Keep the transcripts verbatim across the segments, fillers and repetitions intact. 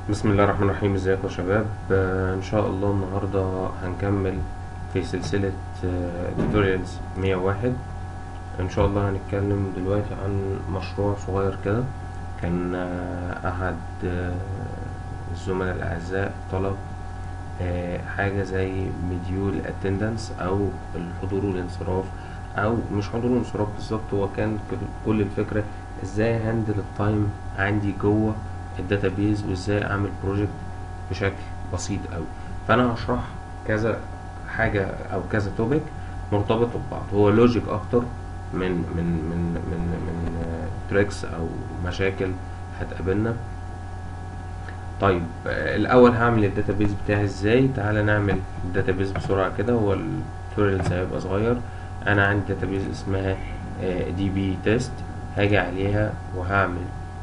بسم الله الرحمن الرحيم. ازيكم يا شباب؟ آه ان شاء الله النهارده هنكمل في سلسلة توتوريالز مية وواحد. ان شاء الله هنتكلم دلوقتي عن مشروع صغير كده. كان آه احد آه الزملاء الاعزاء طلب آه حاجة زي مديول اتندنس او الحضور والانصراف، او مش حضور وانصراف بالظبط. هو كان كل الفكرة ازاي هندل التايم عندي جوه الداتابيز، وازاي اعمل بروجكت بشكل بسيط قوي. فانا هشرح كذا حاجة او كذا توبيك مرتبطة ببعض، هو لوجيك اكتر من من من من من تريكس او مشاكل هتقابلنا. طيب آه، الاول هعمل الداتابيز بتاعي ازاي. تعالى نعمل الداتابيز بسرعه كده، هو التوتوريال هيبقى صغير. انا عندي داتابيز اسمها دي بي تيست، هاجي عليها وهعمل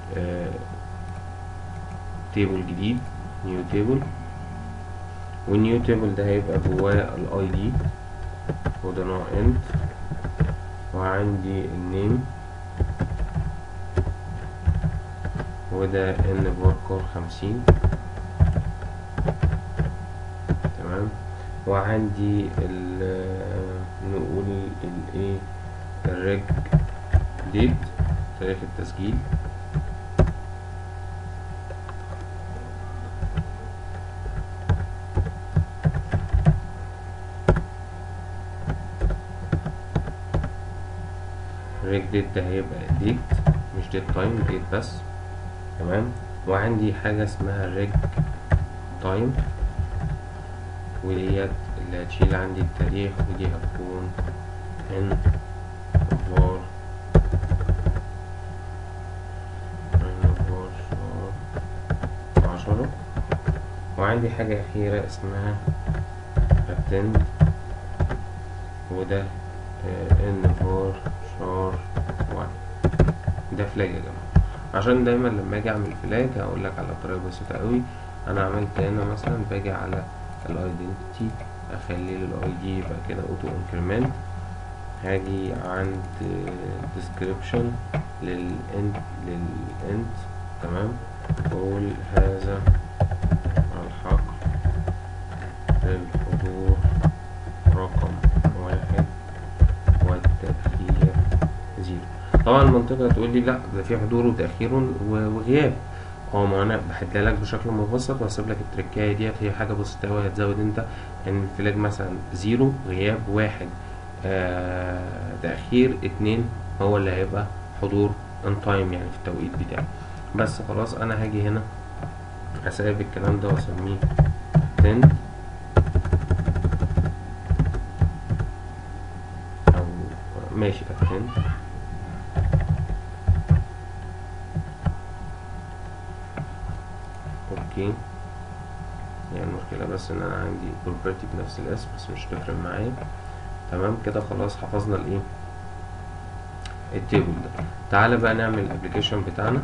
تيبل جديد، نيو تيبل. والنيو تيبل ده هيبقى جواه الاي دي وده نوع انت، وعندي النيم وده ان فاركر خمسين. تمام. وعندي ال نقول الايه الريج ديت، تاريخ التسجيل. الريج ديت ده هيبقى ديت، مش ديت تايم، ديت بس. تمام. وعندي حاجة اسمها الريج تايم، وديت اللي هتشيل عندي التاريخ، ودي هتكون ان فار ان فار شهر عشرة. وعندي حاجة أخيرة اسمها attend، وده ان فار شهر واحد. ده فلاج يا جماعة، عشان دايما لما اجي اعمل فلاج هقول لك على طريقة بسيطة قوي. انا عملت هنا مثلا باجي على الايدنتيتي، اخلي الاي دي يبقى كده اوتو انكريمنت. هاجي عند description للانت للانت تمام، واقول هذا الحق للحضور رقم واحد والتأخير زيرو. طبعا المنطقة هتقول لي لا ده في حضور وتأخير وغياب. اه ما انا بحدها لك بشكل مبسط وهسيب لك التركاية ديت، هي حاجة بسيطة أوي. هتزود انت ان الفلاج مثلا زيرو غياب، واحد آه تأخير، اتنين هو اللي هيبقى حضور ان تايم يعني في التوقيت بتاعي. بس خلاص انا هاجي هنا هسيب الكلام ده واسميه تند، او ماشي اتند. اوكي، يعني المشكلة بس ان انا عندي بروبرتي بنفس الاسم بس مش تفرق معايا. تمام كده خلاص حفظنا الايه التيبل ده. تعالى بقى نعمل الابليكيشن بتاعنا.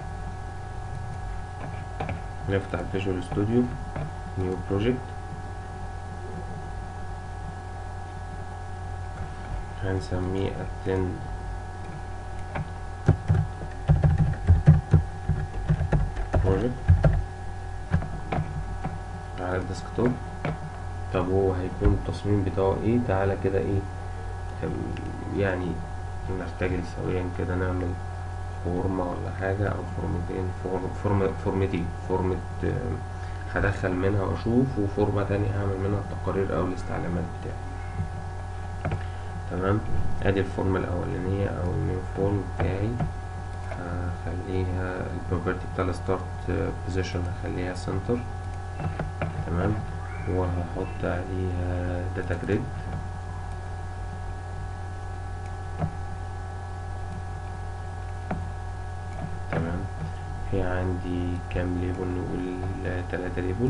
نفتح فيجوال ستوديو، نيو بروجكت، هنسميه attend project على الديسكتوب. طب هو هيكون التصميم بتاعه ايه؟ تعالى كده ايه يعني نرتجل سويا كده، نعمل فورمة ولا حاجة أو فورمتين، فورمة فورمتين فورمة هدخل منها وأشوف، وفورمة تانية هعمل منها التقارير أو الاستعلامات بتاعي. تمام. ادي الفورمة الأولانية أو النيو فورم بتاعي، هخليها البروبرتي بتاع الستارت بوزيشن هخليها سنتر. تمام. وهحط عليها داتا جريد. تمام. في عندي كام ليبل؟ نقول تلاتة ليبل.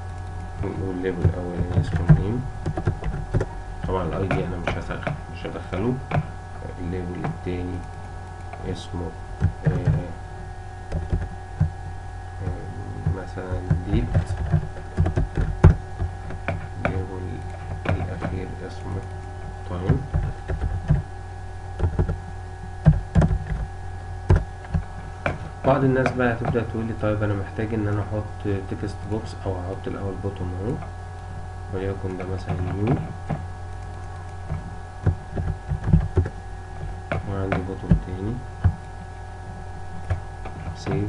نقول الليبل الأولاني اسمه نيم. طبعا الاي دي انا مش هدخل مش هدخل هدخله. الليبل التاني اسمه آه مثلا ديت. الليبل الأخير اسمه تايم. بعض الناس بقى هتبدأ تقول لي طيب أنا محتاج إن أنا أحط تكست بوكس أو أحط الأول بوتون أهو، وليكن ده مثلا نيو، وعندي بوتون تاني سيف،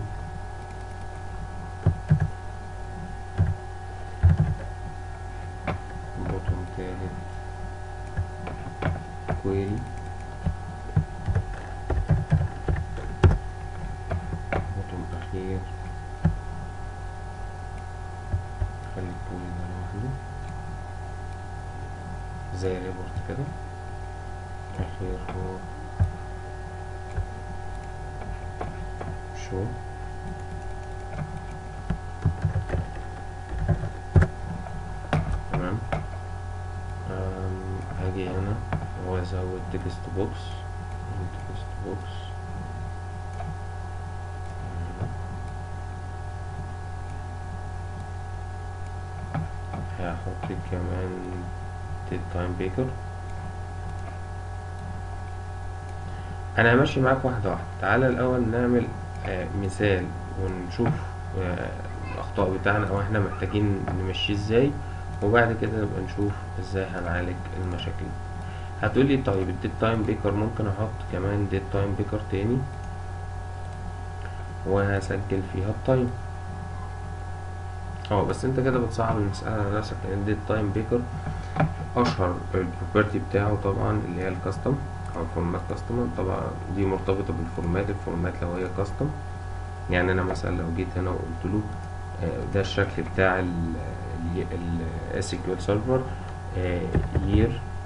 بوتون تالت كويري، بوتون أخير خلي الكويري ده لوحده زي ريبورت كده. أخير هو شو. تمام. هاجي هنا وازود تكست بوكس، تكست بوكس هحط كمان تايم بيكر. انا ماشي معاك واحده واحده. تعالى الاول نعمل آه مثال ونشوف آه الاخطاء بتاعنا او احنا محتاجين نمشيه ازاي، وبعد كده نبقى نشوف ازاي هنعالج المشاكل. هتقولي طيب الديت تايم بيكر ممكن احط كمان ديت تايم بيكر تاني وهسجل فيها التايم. اه بس انت كده بتصعب المسألة على نفسك، لان الديت تايم بيكر اشهر البروبرتي بتاعه طبعا اللي هي الكاستم او فورمات كاستمر. طبعا دي مرتبطة بالفورمات. الفورمات لو هي كاستم، يعني انا مثلا لو جيت هنا وقلت له ده الشكل بتاع ال اس كيو ال سيرفر year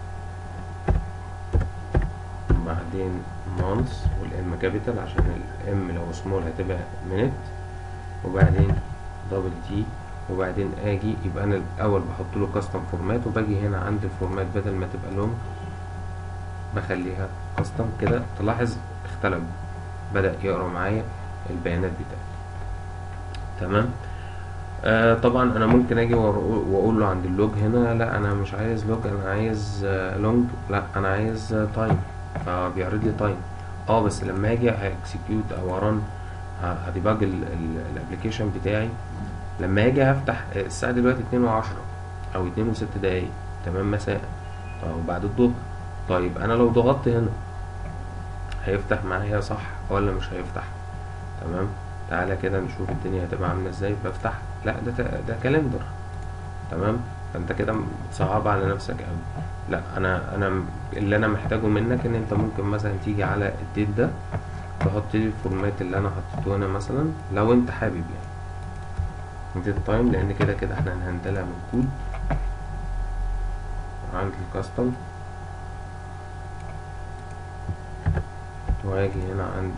بعدين months والام كابيتال عشان الام لو سمول هتبقى minute، وبعدين دبل تي، وبعدين اجي يبقى انا الاول بحط له كاستم فورمات، وباجي هنا عند الفورمات بدل ما تبقى لونج بخليها كاستم. كده تلاحظ اختلف، بدأ يقرا معايا البيانات بتاعتي. تمام. آه طبعا انا ممكن اجي واقول له عند اللوج هنا لا انا مش عايز لوج، انا عايز آه لونج، لا انا عايز آه تايم، فبيعرض لي تايم. اه بس لما اجي اكسكيوت او ارن هديباج الابلكيشن بتاعي، لما اجي هفتح الساعه دلوقتي اتنين وعشرة او اتنين وست دقايق تمام مساء او بعد الظهر. طيب انا لو ضغطت هنا هيفتح معايا صح ولا مش هيفتح؟ تمام. تعالى كده نشوف الدنيا هتبقى عامله ازاي. بفتح لا ده ده كالندر. تمام. فانت كده بتصعب على نفسك قوي. لا انا انا اللي انا محتاجه منك ان انت ممكن مثلا تيجي على الديت ده تحط لي الفورمات اللي انا حطيته هنا مثلا لو انت حابب يعني ديت تايم، لان كده كده احنا هنهندلها من كود عند الكاستم، وهاجي هنا عند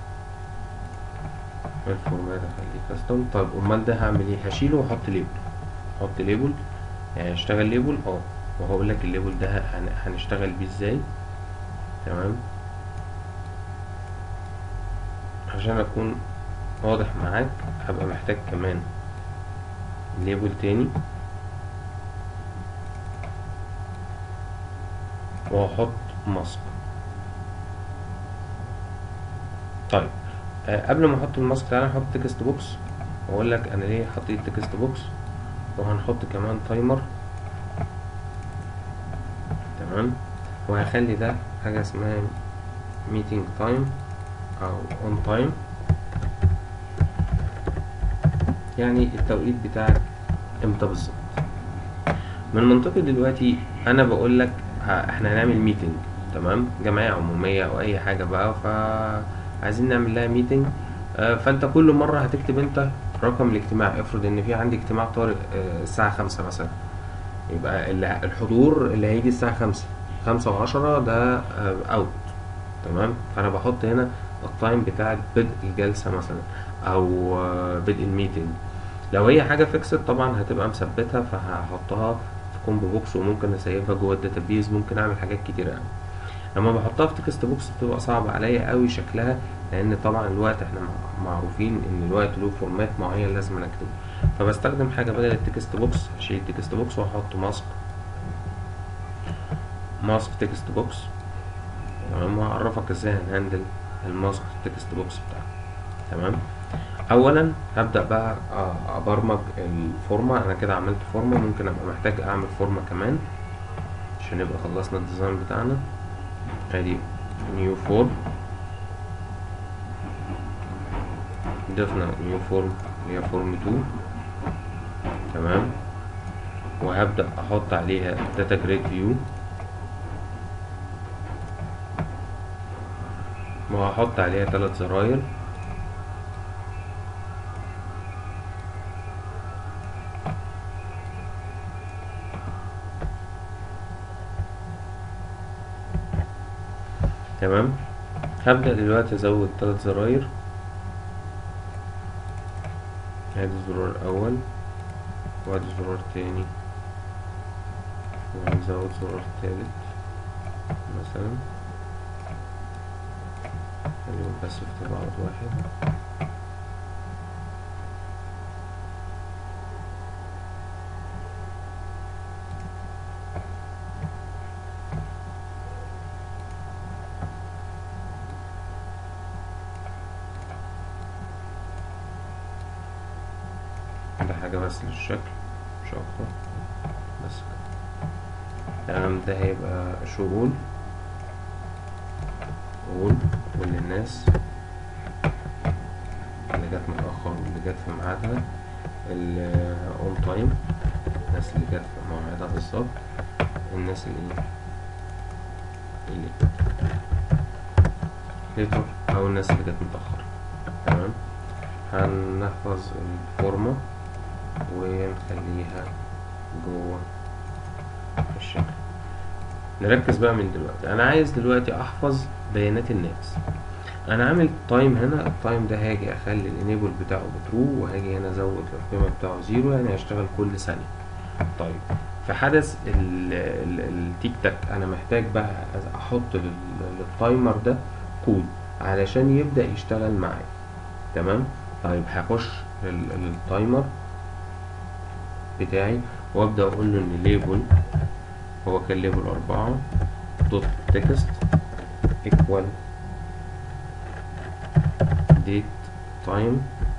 الفورمات اخليه كاستم. طيب امال ده هعمل ايه؟ هشيله واحط ليبل. احط ليبل يعني اشتغل ليبل اه وهقول لك الليبل ده هنشتغل بيه ازاي. تمام. عشان اكون واضح معاك هبقى محتاج كمان ليبل تاني وهحط ماسك. طيب أه قبل ما احط الماسك تعالى نحط تكست بوكس واقول لك انا ليه حطيت تكست بوكس، وهنحط كمان تايمر. تمام. وهخلي ده حاجه اسمها ميتنج تايم او اون تايم، يعني التوقيت بتاعك امتى بالظبط. من منطقي دلوقتي انا بقول لك احنا هنعمل ميتنج، تمام، جمعيه عموميه او اي حاجه بقى، فعايزين نعمل لها ميتنج. فانت كل مره هتكتب انت رقم الاجتماع. افرض ان في عندي اجتماع طارئ الساعه خمسة مثلا، يبقى الحضور اللي هيجي الساعه خمسة خمسة وعشرة ده اوت. تمام. فانا بحط هنا التايم بتاع بدء الجلسه مثلا او بدء الميتنج. لو هي حاجه فيكسد طبعا هتبقى مثبتها، فهحطها في كومبو بوكس وممكن اسيبها جوه الداتابيز، ممكن اعمل حاجات كتيره قوي. لما بحطها في تكست بوكس بتبقى صعبة عليا قوي شكلها، لان طبعا الوقت احنا معروفين ان الوقت له فورمات معين لازم نكتبه. فبستخدم حاجة بدل التكست بوكس، هشيل التكست بوكس واحط ماسك ماسك تكست بوكس. تمام، وهعرفك ازاي هنهندل الماسك تكست بوكس بتاعك. تمام، اولا هبدا بقى ابرمج الفورمه. انا كده عملت فورمه، ممكن ابقى محتاج اعمل فورمه كمان عشان يبقى خلصنا الديزاين بتاعنا. ادي نيو فورم، ضفنا نيو فورم اللي هي فورم اتنين. تمام، وهبدا احط عليها داتا جريد فيو، وهحط عليها ثلاث زراير. تمام، هبدأ دلوقتي ازود ثلاث زراير. ادي الزرار الاول، وادي زرار تاني، وهنزود زرار تالت مثلا، خليهم بس في تباعد واحد. ده حاجة بس للشكل مش اكتر، بس كده. تمام، ده هيبقى شغل قول كل الناس اللي جت متأخر واللي جت في ميعادها، الاون تايم الناس اللي جت في مواعيدها بالظبط، الناس اللي اللي ليتر او الناس اللي جت متأخر. تمام، هنحفظ الفورمة ونخليها جوه الشكل. نركز بقى من دلوقتي، انا عايز دلوقتي احفظ بيانات الناس. انا عامل تايم هنا، التايم ده هاجي اخلي الانيبل بتاعه بترو، وهاجي هنا ازود القيمه بتاعه زيرو، يعني هشتغل كل ثانيه. طيب في حدث التيك تاك انا محتاج بقى احط للتايمر ده كود علشان يبدا يشتغل معايا. تمام، طيب هخش التايمر بتاعي وابدا اقول له ان ليبل هو كان ليبل أربعة دوت تكست equal date time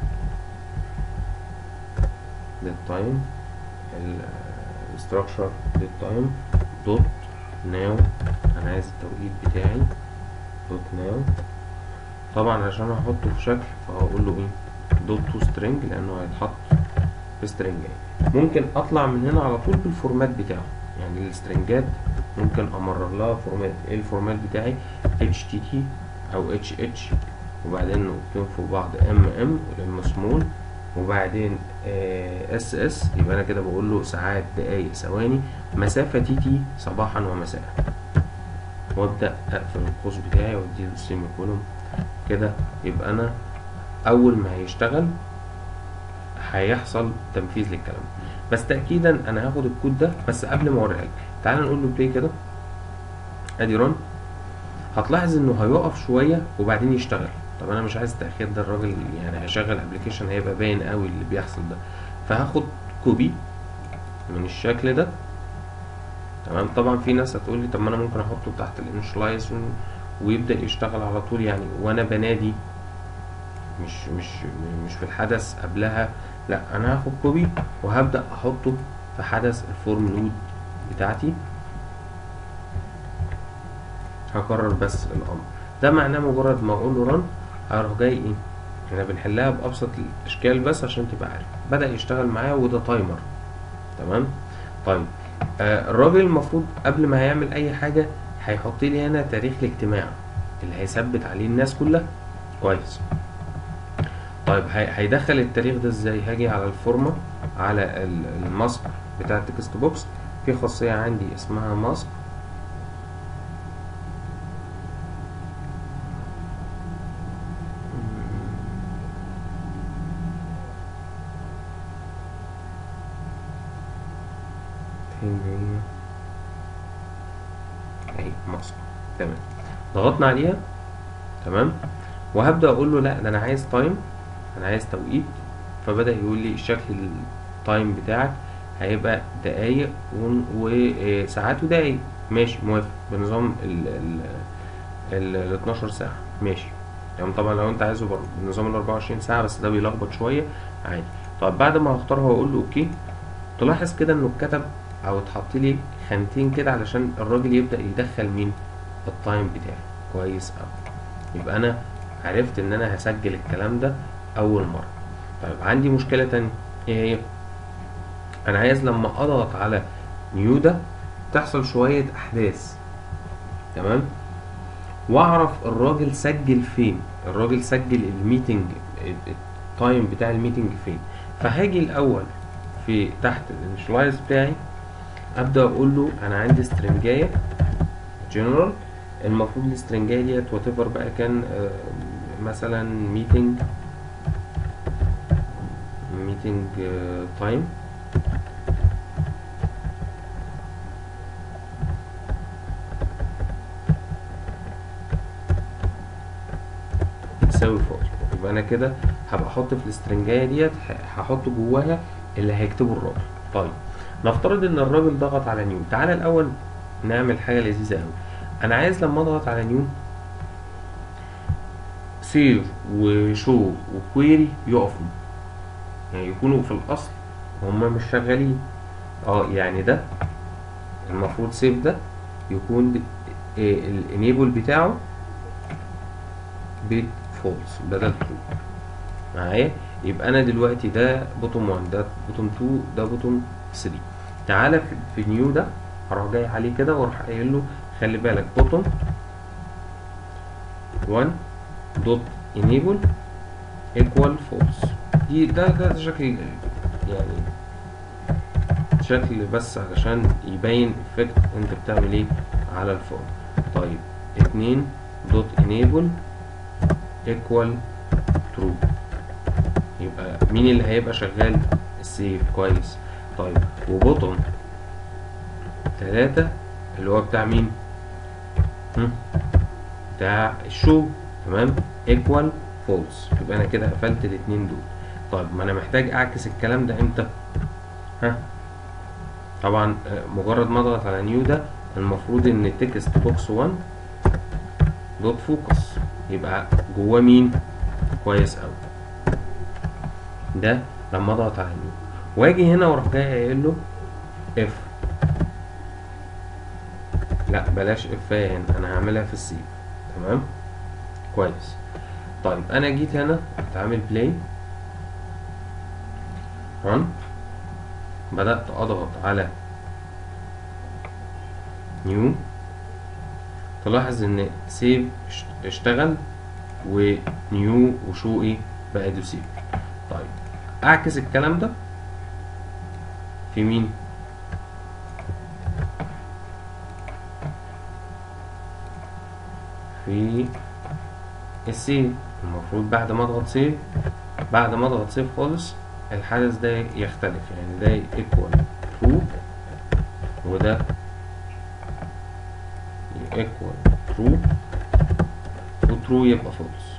date time الستراكشر date time دوت now. انا عايز التوقيت بتاعي دوت now. طبعا عشان احطه في شكل فهقول له ايه دوت تو string لانه هيتحط في string. يعني ممكن اطلع من هنا على طول بالفورمات بتاعه، يعني السترنجات ممكن امرر لها فورمات. ايه الفورمات بتاعي؟ اتش تي تي او اتش اتش، وبعدين نقطتين فوق بعض ام ام والام سمول، وبعدين اس اس. يبقى انا كده بقول له ساعات دقايق ثواني مسافه تي تي صباحا ومساء، وابدا اقفل القوس بتاعي واديله السيمي كولوم كده. يبقى انا اول ما هيشتغل هيحصل تنفيذ للكلام. بس تأكيدا انا هاخد الكود ده، بس قبل ما اوريها لك تعال نقول له بلاي كده. ادي ران، هتلاحظ انه هيقف شويه وبعدين يشتغل. طب انا مش عايز التأخير ده، الراجل يعني هيشغل ابلكيشن هيبقى باين قوي اللي بيحصل ده. فهاخد كوبي من الشكل ده. تمام، طبعا في ناس هتقول لي طب ما انا ممكن احطه تحت الانشلايز ويبدأ يشتغل على طول، يعني وانا بنادي مش مش مش في الحدث قبلها. لا، انا هاخد كوبي وهبدأ احطه في حدث الفورم لود بتاعتي. هكرر بس الامر ده، معناه مجرد ما اقول له رن هيروح جاي ايه. احنا بنحلها بابسط الاشكال بس عشان تبقى عارف. بدأ يشتغل معايا وده تايمر. تمام، طيب آه الراجل المفروض قبل ما هيعمل اي حاجة هيحط لي هنا تاريخ الاجتماع اللي هيثبت عليه الناس كلها. كويس، طيب هيدخل التاريخ ده ازاي؟ هاجي على الفورمة على الماسك بتاع التكست بوكس، في خاصية عندي اسمها ماسك. اهي ماسك. تمام، ضغطنا عليها. تمام، وهبدأ اقول له لا ده انا عايز تايم، انا عايز توقيت. فبدأ يقول لي الشكل التايم بتاعك هيبقى دقايق وساعات ودقايق. ماشي، موافق بنظام ال ال ال اتناشر ساعة. ماشي يعني طبعا لو انت عايزه برضه بنظام ال اربعة وعشرين ساعة، بس ده بيلخبط شوية، عادي. طب بعد ما هختاره واقول له اوكي، تلاحظ كده انه اتكتب او اتحط لي خانتين كده علشان الراجل يبدأ يدخل مين؟ التايم بتاعي. كويس اوي. يبقى انا عرفت ان انا هسجل الكلام ده اول مرة. طيب عندي مشكلة تانية، ايه هي؟ انا عايز لما اضغط على نيو ده تحصل شوية احداث. تمام، واعرف الراجل سجل فين، الراجل سجل الميتنج التايم بتاع الميتنج فين. فهاجي الاول في تحت الانشلايز بتاعي، ابدا اقول له انا عندي سترنجايه جنرال. المفروض السترنجايه ديت وات ايفر بقى كان آه مثلا ميتنج ميتنج تايم. تساوي فاضي. يبقى انا كده هبقى احط في السترنجايه ديت هحط جواها اللي هيكتبه الراجل. طيب نفترض ان الراجل ضغط على نيو. تعالى الاول نعمل حاجه لذيذه قوي. انا عايز لما اضغط على نيو سيف وشو وكويري يقفوا، يعني يكونوا في الاصل هما مش شغالين. اه يعني ده المفروض سيف ده يكون الانيبل بتاعه بيت فولس بدل ترو معايا. يبقى انا دلوقتي ده بوتوم واحد، ده بوتوم اتنين، ده بوتوم تلاتة. تعالى في, في نيو ده هروح جاي عليه كده واروح قايل له خلي بالك بوتوم واحد دوت انيبل ايكوال فولس. دي ده ده شكل يعني شكل بس علشان يبين افكت انت بتعمل ايه على الفورم. طيب اتنين دوت انيبل ايكوال ترو، يبقى مين اللي هيبقى شغال؟ السيف. كويس. طيب وبوتوم تلاتة اللي هو بتاع مين؟ هم؟ بتاع الشو. تمام، ايكوال فولس. يبقى انا كده قفلت الاتنين دول. طيب ما انا محتاج اعكس الكلام ده امتى؟ ها طبعا مجرد ما اضغط على نيو ده المفروض ان تكست بوكس واحد دوت فوكس يبقى جواه مين؟ كويس اوي. ده لما اضغط على نيو واجي هنا واروح جاي قايل له اف. لا بلاش اف هنا، انا هعملها في السيف. تمام كويس. طيب انا جيت هنا اتعمل بلاي رن، بدأت اضغط على نيو، تلاحظ ان سيف اشتغل ونيو وشو ايه بقى دو سيف. طيب اعكس الكلام ده في مين؟ في السيف. المفروض بعد ما اضغط سيف بعد ما اضغط سيف خالص الحدث ده يختلف، يعني ده ايكوال ترو وده ايكوال ترو وترو يبقى فولس.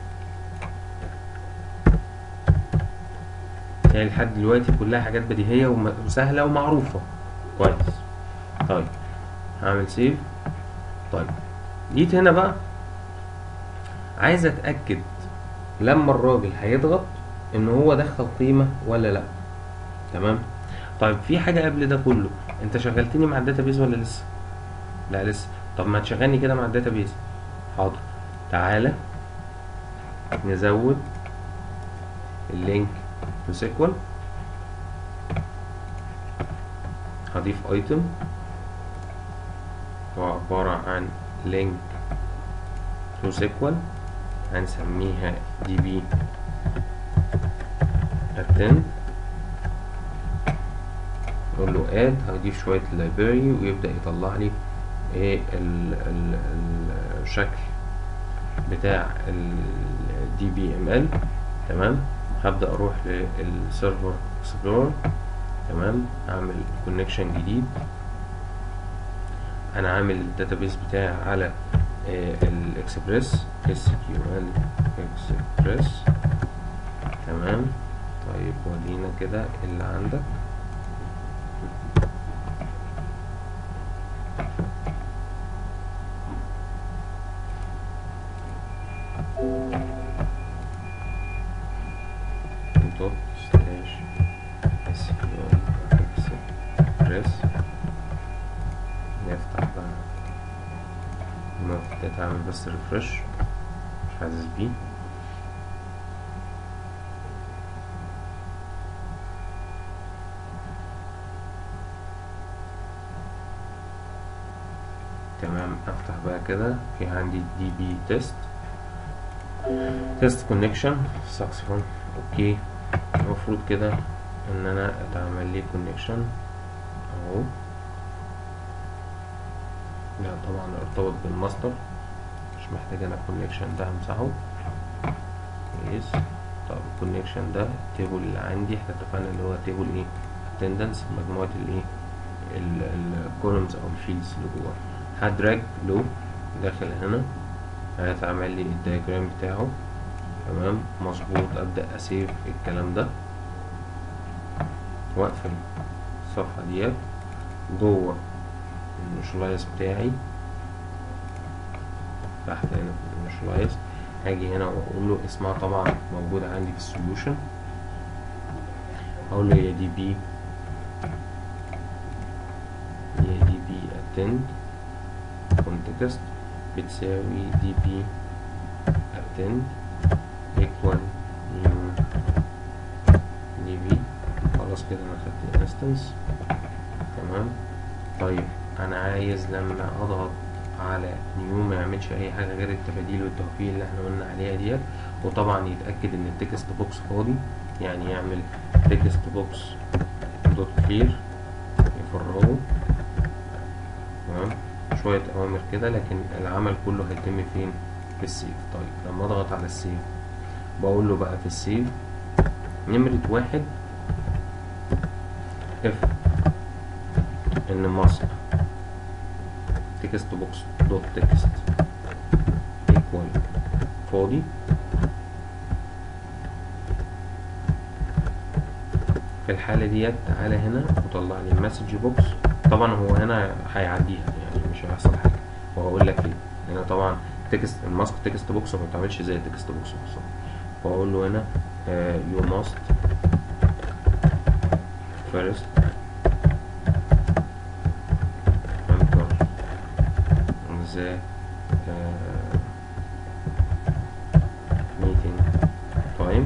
يعني لحد دلوقتي كلها حاجات بديهية وسهلة ومعروفة. كويس. طيب هعمل سيف. طيب جيت هنا بقى عايز اتأكد لما الراجل هيضغط ان هو دخل قيمة ولا لا. تمام. طيب في حاجة قبل ده كله، انت شغلتني مع الداتابيز ولا لسه؟ لا لسه. طب ما تشغلني كده مع الداتابيز. حاضر. تعالى نزود اللينك تو سيكوال، هضيف ايتم هو عبارة عن لينك تو سيكوال، هنسميها دي بي اتن. نقول له اد، هضيف شوية لايبراري ويبدأ يطلع لي ايه ال ال الشكل بتاع ال دي بي ام ال. تمام. هبدأ اروح للسيرفر اكسبلور. تمام، اعمل كونكشن جديد. انا عامل الداتابيس بتاعي على الاكسبريس اس كيو ال اكسبريس. تمام. طيب ورينا كده اللي عندك. دوت سلاش اس كيو ال اكسبريس. نفتح بقى المفتاح، تعمل بس ريفرش، مش حاسس بيه. تمام. افتح بقى كده، في عندي دي بي تيست تيست كونكشن ساكسفون. اوكي، المفروض كده ان انا اتعمل لي كونكشن اهو. لا طبعا ارتبط بالماستر، مش محتاج انا الكونكشن ده، همسحه. كويس. طب الكونكشن ده التيبل اللي عندي احنا اتفقنا اللي هو تيبل ايه؟ اتندنس، مجموعة الايه الكولومز او الفيلدز اللي جواه. هدراج له داخل هنا، هيتعمل لي الدياجرام بتاعه. تمام مظبوط. ابدا اسيف الكلام ده واقفل الصفحه ديت جوه الانيشلايز بتاعي. تحت هنا في الانيشلايز هاجي هنا واقول له اسمها طبعا موجوده عندي في السوليوشن. اقول له يا دي بي يا دي بي attend context بتساوي دي بي attend equal new دي بي. خلاص كده انا خدت الانستنس. تمام. طيب انا عايز لما اضغط على نيو ما يعملش اي حاجه غير التباديل والتوفيق اللي احنا قلنا عليها ديت، وطبعا يتاكد ان التكست بوكس فاضي، يعني يعمل تكست بوكس دوت كلير يفرغه. تمام. شويه اوامر كده، لكن العمل كله هيتم فين؟ في السيف. طيب لما اضغط على السيف بقول له بقى في السيف نمرة واحد اف ان ماسك تكست بوكس دوت تكست ايكوال فاضي. في الحالة ديت تعالى هنا وطلع لي المسج بوكس. طبعا هو هنا هيعديها يعني مش هيحصل حاجة، وهقول لك ليه. هنا طبعا تكست الماسك تكست بوكس ما بتعملش زي التكست بوكس بالظبط. واقول له هنا يو ماست فيرست انتر ذا ميتنج تايم.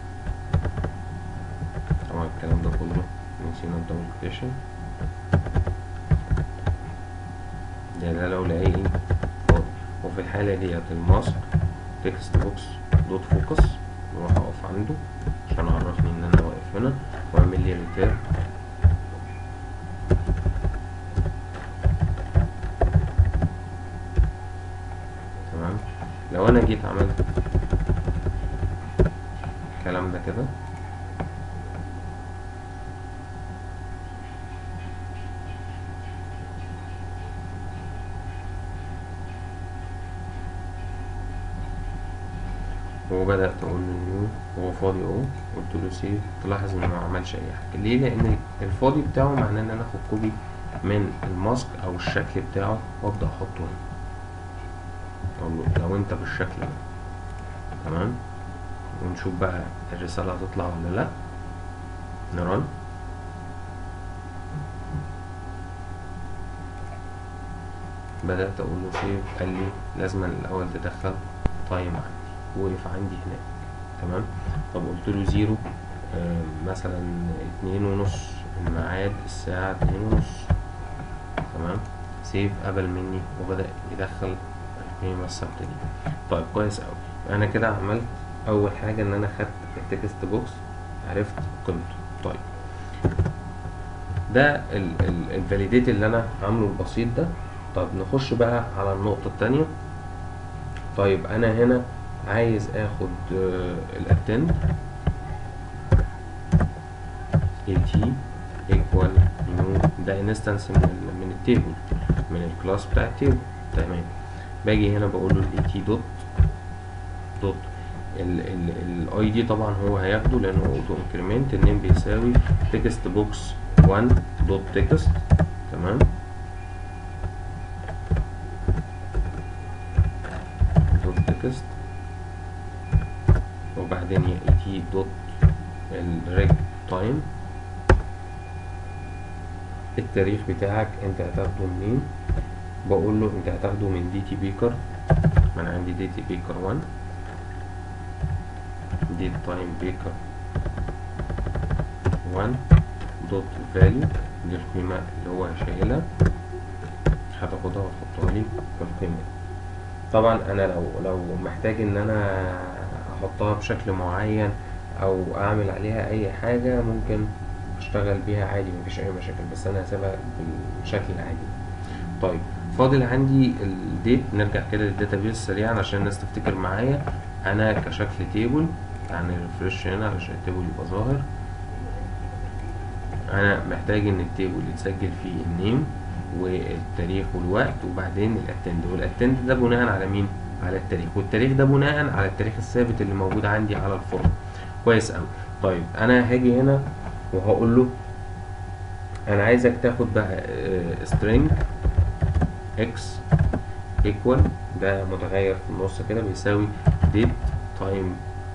طبعا الكلام ده كله نسينا الدبل كوتيشن ده, ده لو لقيه ايه فاضي. وفي الحالة ديت الماسك تكست بوكس دوت فوكس نروح اقف عنده عشان عرفني ان انا واقف هنا، واعمل لي ريتيرن. تمام. لو انا جيت عملت الكلام ده كده وبدأت اقول له نيو هو فاضي اهو، قلت له سيف، تلاحظ انه ما عملش اي حاجه. ليه؟ لان الفاضي بتاعه معناه ان انا اخد كوبي من الماسك او الشكل بتاعه وابدا احطه هنا. اقول له لو انت بالشكل ده. تمام. ونشوف بقى الرساله هتطلع ولا لا. نرن. بدات اقول له سيف، قال لي لازم الاول تدخل تايم عندي، وقف عندي هناك. تمام. طب قلت له زيرو آه مثلا اتنين ونص، الميعاد الساعة اتنين ونص. تمام. سيف قبل مني وبدأ يدخل القيمة الثابتة دي. طيب كويس اوي. انا كده عملت اول حاجة ان انا خدت التكست بوكس عرفت قيمته. طيب ده الفاليديت اللي انا عامله البسيط ده. طب نخش بقى على النقطة التانية. طيب انا هنا عايز اخد الاتند at equal new، ده انستنس من من التيبل من الكلاس بتاع التيبل. تمام. باجي هنا بقول له الاي تي دوت دوت الاي دي طبعا هو هياخده لانه اوتو انكريمنت. النيم بيساوي تكست بوكس واحد دوت تكست. تمام، دوت تكست، وبعدين يا اي تي دوت الريج تايم. التاريخ بتاعك انت هتاخده منين؟ بقول له انت هتاخده من دي تي بيكر. ما انا عندي دي تي بيكر واحد، دي تايم بيكر واحد دوت فاليو، دي القيمة اللي هو شايلها، هتاخدها وتحطها لي في القيمة دي. طبعا انا لو لو محتاج ان انا احطها بشكل معين او اعمل عليها اي حاجة ممكن اشتغل بيها عادي، مفيش اي مشاكل، بس انا هسيبها بالشكل العادي. طيب فاضل عندي الديت. نرجع كده للداتابيس سريعا عشان الناس تفتكر معايا. انا كشكل تيبل، يعني ريفرش هنا علشان التيبل يبقى ظاهر. انا محتاج ان التيبل يتسجل فيه النيم والتاريخ والوقت وبعدين الاتند، والاتند ده بناء على مين؟ على التاريخ، والتاريخ ده بناء على التاريخ الثابت اللي موجود عندي على الفورم. كويس قوي. طيب انا هاجي هنا وهقول له انا عايزك تاخد بقى string x equal، ده متغير في النص كده بيساوي date time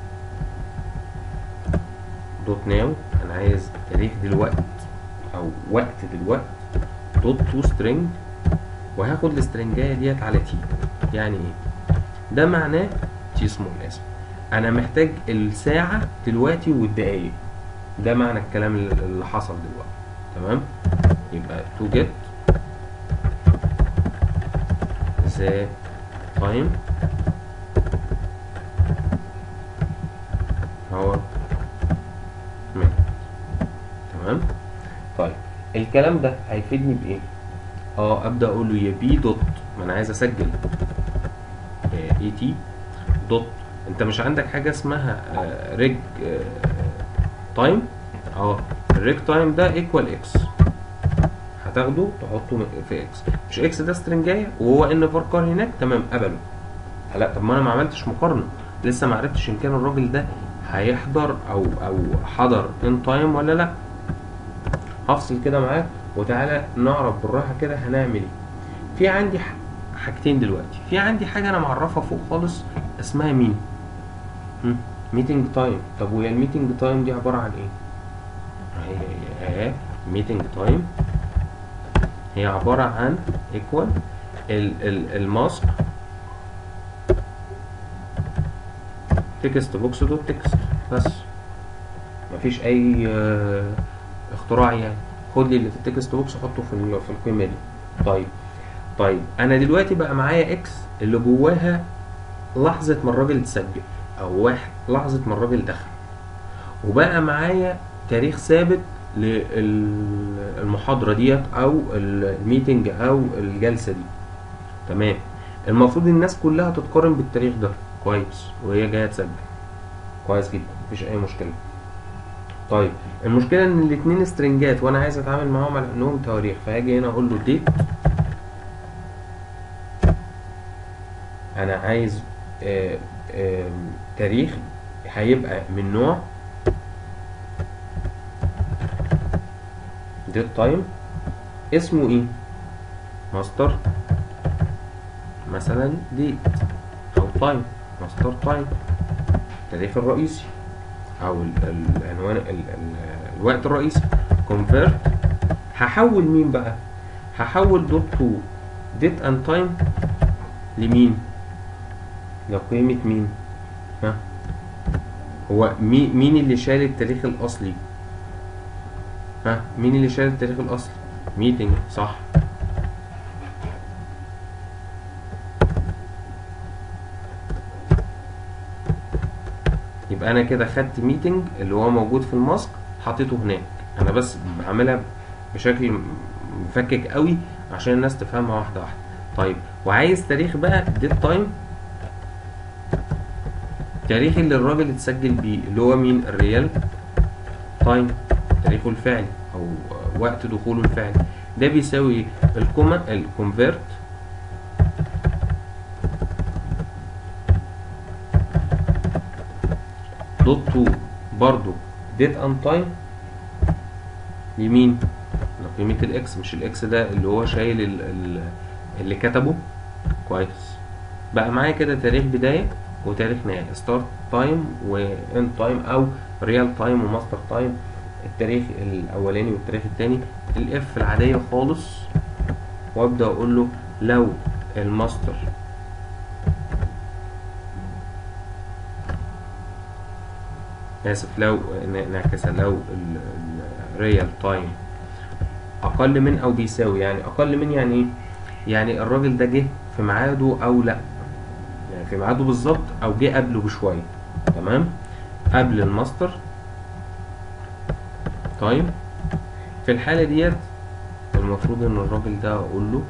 دوت ناو. انا عايز تاريخ دلوقت او وقت دلوقت دوت تو string، وهاخد السترنجايه ديت على تي. يعني ايه ده؟ معناه تي سمول اسف، انا محتاج الساعه دلوقتي والدقايق. ده معنى الكلام اللي حصل دلوقتي. تمام، يبقى to get the time hour minute. تمام. طيب الكلام ده هيفيدني بايه؟ اه ابدا اقول له يا بي دوت، ما انا عايز اسجل اي تي دوت. انت مش عندك حاجه اسمها ريج تايم؟ اه الريج تايم ده ايكوال اكس، هتاخده تحطه في اكس. مش اكس ده سترنجايه وهو ان فاركار هناك؟ تمام، قبله. لا طب ما انا ما عملتش مقارنه، لسه ما عرفتش ان كان الراجل ده هيحضر او او حضر ان تايم ولا لا. هفصل كده معاك وتعالى نعرف بالراحه كده هنعمل ايه. في عندي حاجتين دلوقتي. في عندي حاجه انا معرفها فوق خالص اسمها مين؟ ميتنج تايم. طب وهي الميتنج تايم دي عباره عن ايه؟ هي ميتنج تايم هي عباره عن ايكوال الماسك تكست بوكس دوت تكست، بس مفيش اي اه اختراع يعني. خد لي اللي في التكست بوكس حطه في في القيمه دي. طيب طيب انا دلوقتي بقى معايا اكس اللي جواها لحظه ما الراجل اتسجل، او واحد لحظه ما الراجل دخل، وبقى معايا تاريخ ثابت للمحاضره ديت او الميتنج او الجلسه دي. تمام، المفروض الناس كلها تتقارن بالتاريخ ده. كويس، وهي جايه تسجل. كويس جدا، مفيش اي مشكله. طيب المشكله ان الاتنين سترنجات وانا عايز اتعامل معاهم على انهم تواريخ، فهاجي هنا اقول له ديت. انا عايز آآ آآ تاريخ هيبقى من نوع ديت تايم، اسمه ايه؟ ماستر مثلا ديت، او تايم ماستر تايم، التاريخ الرئيسي او العنوان ال ال الوقت الرئيسي. كونفيرت، هحول مين بقى؟ هحول دوت تو ديت اند تايم لمين؟ لقيمة مين؟ ها؟ هو مي مين اللي شال التاريخ الأصلي؟ ها؟ مين اللي شال التاريخ الأصلي؟ ميتنج، صح. يبقى أنا كده خدت ميتنج اللي هو موجود في الماسك حطيته هناك. أنا بس بعملها بشكل مفكك قوي عشان الناس تفهمها واحدة واحدة. طيب وعايز تاريخ بقى ديت تايم، التاريخ اللي الراجل اتسجل بيه اللي هو مين؟ الريال تايم، تاريخه الفعلي او وقت دخوله الفعلي. ده بيساوي الكوما الكونفيرت دوت تو برضو ديت اند تايم لمين؟ لقيمة الاكس، مش الاكس ده اللي هو شايل ال ال اللي كتبه. كويس، بقى معايا كده تاريخ بداية وتاريخ نهاية، ستارت تايم واند تايم او ريال تايم وماستر تايم، التاريخ الاولاني والتاريخ التاني. الاف العادية خالص، وابدا اقول له لو الماستر اسف لو نعكسها، لو الريال تايم اقل من او بيساوي، يعني اقل من يعني ايه؟ يعني الراجل ده جه في ميعاده او لا، يعني في ميعاده بالظبط او جه قبله بشويه. تمام، قبل الماستر تايم. في الحاله ديت المفروض ان الراجل ده اقول له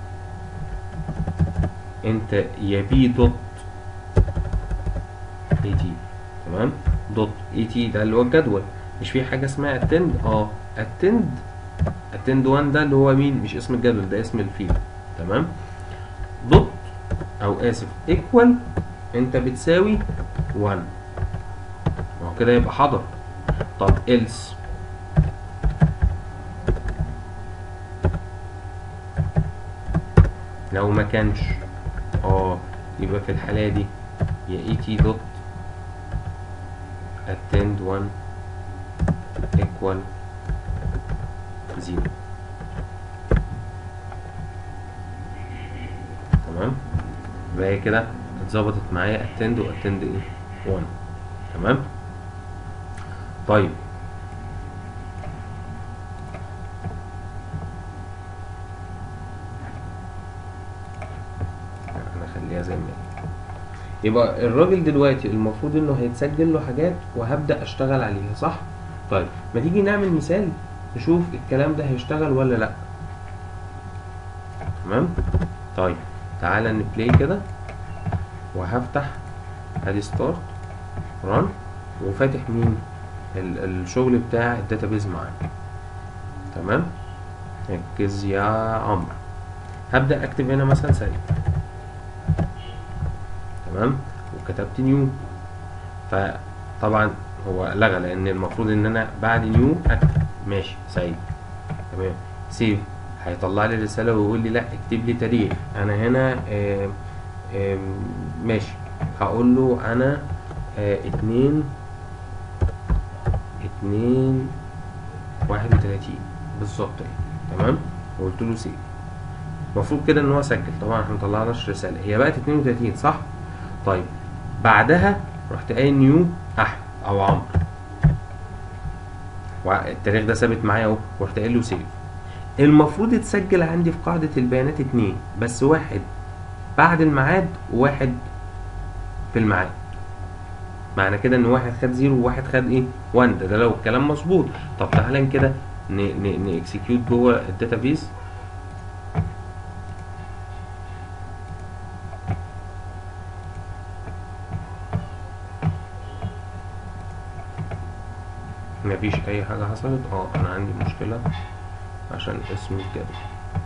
انت يا بي دوت اي تي. تمام، دوت اي تي ده اللي هو الجدول، مش في حاجه اسمها اتند. اه اتند اتند واحد ده اللي هو مين؟ مش اسم الجدول ده، اسم الفيلد. تمام، دوت او اسف ايكوال انت بتساوي واحد، ما هو كده يبقى حضر. طب else لو ما كانش اه يبقى في الحالة دي يا اي تي دوت attend واحد equal زيرو. تمام، يبقى هي كده اتظبطت معايا attend و attend ايه واحد. تمام، طيب انا اخليها زي ما هي. يبقى الراجل دلوقتي المفروض انه هيتسجل له حاجات وهبدأ اشتغل عليها، صح؟ طيب ما تيجي نعمل مثال نشوف الكلام ده هيشتغل ولا لا. تمام، طيب تعالى نبلاي كده، وهفتح ادي ستارت ران، وفاتح مين؟ الشغل بتاع الداتابيز معانا. تمام، ركز يا عمرو. هبدأ اكتب هنا مثلا سيد. تمام، وكتبت نيو، فطبعا هو لغى لان المفروض ان انا بعد نيو اكتب ماشي سعيد. تمام، سيف هيطلع لي رساله ويقول لي لا اكتب لي تاريخ. انا هنا آه آه ماشي، هقول له انا آه اتنين اتنين واحد وتلاتين بالظبط اهي. تمام، وقلت له سيف. المفروض كده ان هو سجل. طبعا احنا مطلعناش رساله، هي بقت اتنين وتلاتين صح؟ طيب بعدها رحت قايل نيو احمد او عمرو، والتاريخ ده ثابت معايا اهو، ورحت قايل له سيف. المفروض يتسجل عندي في قاعدة البيانات اتنين، بس واحد بعد الميعاد وواحد في الميعاد. معنى كده ان واحد خد زيرو وواحد خد ايه؟ واحد. ده لو الكلام مظبوط. طب تعالى كده نكسكيوت جوه الداتابيز. مفيش اي حاجة حصلت. اه انا عندي مشكلة عشان اسم الجدول.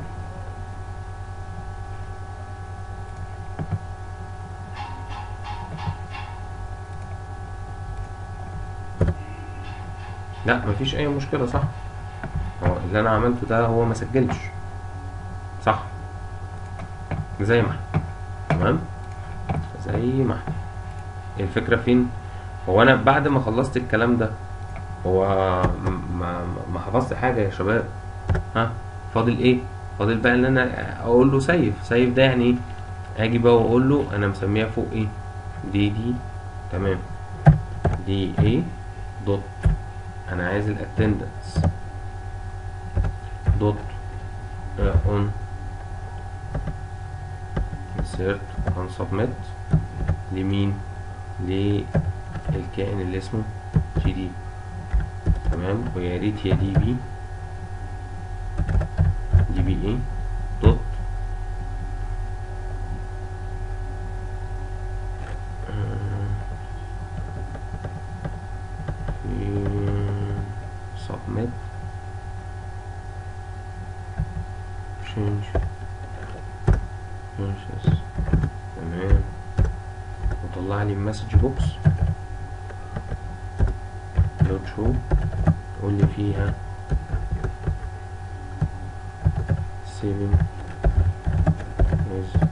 لا مفيش اي مشكلة صح. هو اللي انا عملته ده هو ما سجلش صح زي ما احنا. تمام، زي ما احنا. الفكرة فين؟ هو انا بعد ما خلصت الكلام ده هو ما ما حفظت حاجة يا شباب. ها فاضل ايه؟ فاضل بقى ان انا اقول له سيف. سيف ده يعني ايه؟ اجي بقى واقول له انا مسميها فوق ايه؟ دي دي. تمام، دي ايه دوت، انا عايز الاتندنس دوت اون انسيرت اون سبميت لمين؟ للكائن اللي اسمه جي دي. تمام، ويا ريت يا دي بي دي بي ايه دوت سبميت change changes. تمام، وطلع لي المسج بوكس لود شو واللي فيها سيفن with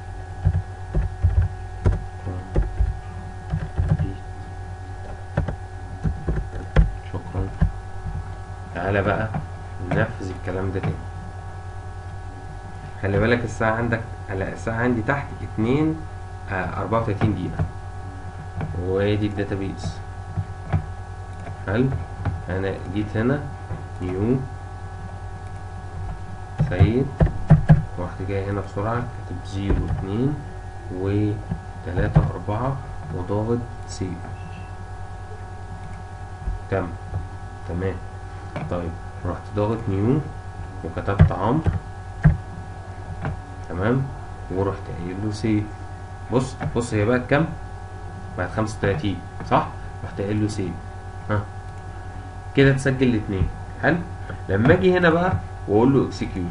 شكرا. تعالى بقى ننفذ الكلام ده تاني. خلي بالك الساعة عندك، هلا الساعة عندي تحت اتنين اربعة وتلاتين دقيقة، وادي الداتابيز. حلو. انا جيت هنا نيو سيد، ورحت جاي هنا بسرعة كاتب زيرو اتنين وتلاتة اربعة وضاغط سيف. تم تمام. طيب رحت ضاغط نيو وكتبت عمرو، تمام، ورحت قايل له سيف. بص بص هي بقت كام؟ بقت خمسة وتلاتين صح؟ رحت قايل له سيف. ها كده تسجل الاتنين. حلو. لما اجي هنا بقى واقول له اكسكيوت،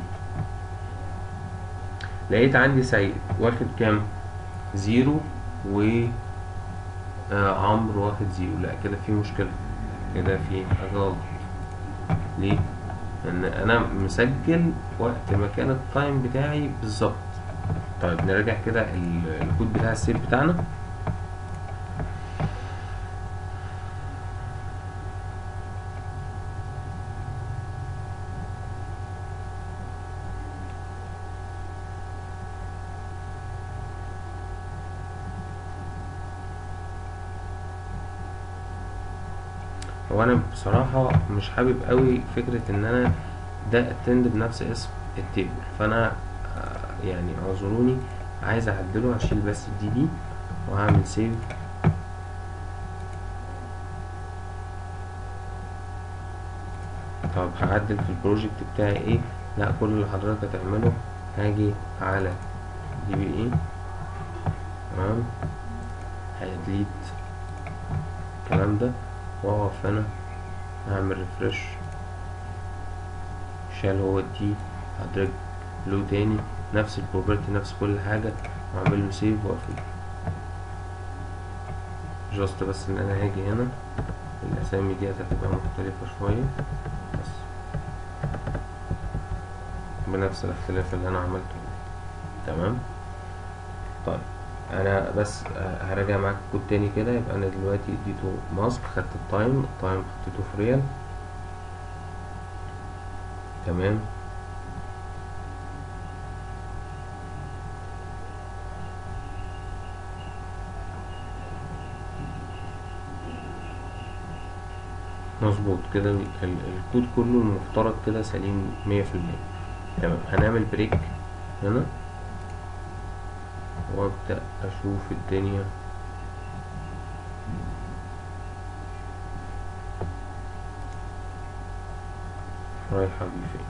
لقيت عندي سيد واخد كام؟ زيرو و آه عمرو واخد زيرو. لا كده في مشكلة، كده في حاجة غلط. ليه؟ لأن أنا مسجل وقت مكان التايم بتاعي بالظبط. طيب نراجع كده الكود بتاع السيف بتاعنا. هو انا بصراحة مش حابب قوي فكرة ان انا ده اتند بنفس اسم التيبل، فانا آه، يعني اعذروني، عايز اعدله. هشيل بس الدي دي وهعمل سيف. طب هعدل في البروجكت بتاعي ايه؟ لا كل اللي حضرتك هتعمله هاجي على دي بي اي، تمام، هيدليت الكلام ده واقف هنا اعمل ريفرش، شال هو الدي، هدرج له تاني نفس البروبرتي نفس كل حاجة واعمل له سيف واقفل. جاست بس ان انا هاجي هنا الاسامي دي هتبقى مختلفة شوية بس بنفس الاختلاف اللي انا عملته. تمام. طيب انا بس هراجع معاك الكود تاني كده. يبقى انا دلوقتي اديته ماسك، خدت التايم، التايم حطيته في ريال، تمام. مظبوط كده. الكود كله المفترض كده سليم مية في المية. تمام. هنعمل بريك هنا وابدأ اشوف الدنيا رايحة بيه فين.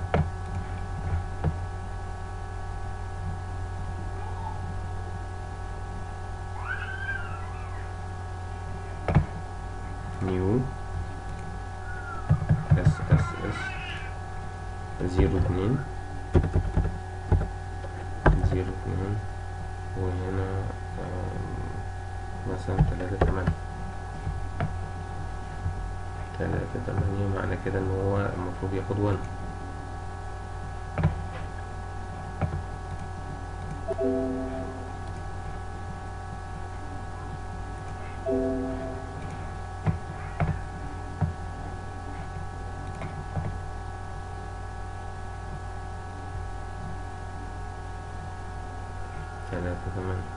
نيو اس اس اس زيرو اتنين زيرو اتنين وهنا مثلا تلاتة تمانية تلاتة تمانية. معنى كده ان هو المفروض ياخد وان. تلاتة تمانية.